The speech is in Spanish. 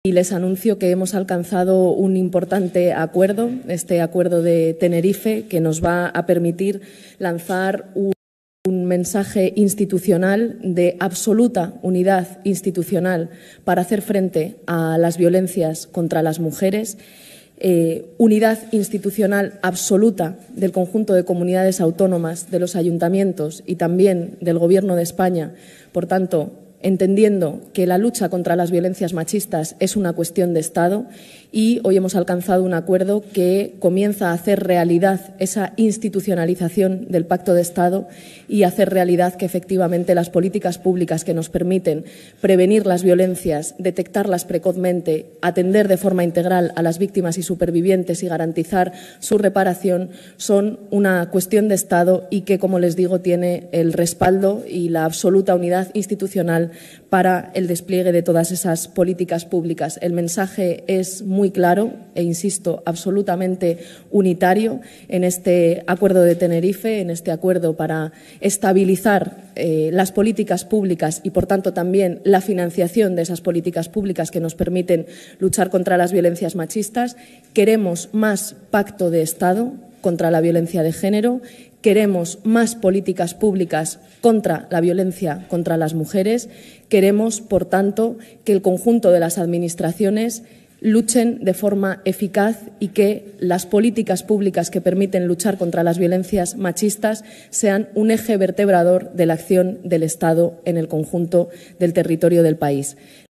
Y les anuncio que hemos alcanzado un importante acuerdo, este acuerdo de Tenerife, que nos va a permitir lanzar un mensaje institucional de absoluta unidad institucional para hacer frente a las violencias contra las mujeres, unidad institucional absoluta del conjunto de comunidades autónomas, de los ayuntamientos y también del Gobierno de España. Por tanto, entendiendo que la lucha contra las violencias machistas es una cuestión de Estado, y hoy hemos alcanzado un acuerdo que comienza a hacer realidad esa institucionalización del Pacto de Estado y hacer realidad que efectivamente las políticas públicas que nos permiten prevenir las violencias, detectarlas precozmente, atender de forma integral a las víctimas y supervivientes y garantizar su reparación son una cuestión de Estado y que, como les digo, tiene el respaldo y la absoluta unidad institucional para el despliegue de todas esas políticas públicas. El mensaje es muy claro e, insisto, absolutamente unitario en este acuerdo de Tenerife, en este acuerdo para estabilizar las políticas públicas y, por tanto, también la financiación de esas políticas públicas que nos permiten luchar contra las violencias machistas. Queremos más pacto de Estado contra la violencia de género. Queremos más políticas públicas contra la violencia contra las mujeres. Queremos, por tanto, que el conjunto de las administraciones luchen de forma eficaz y que las políticas públicas que permiten luchar contra las violencias machistas sean un eje vertebrador de la acción del Estado en el conjunto del territorio del país.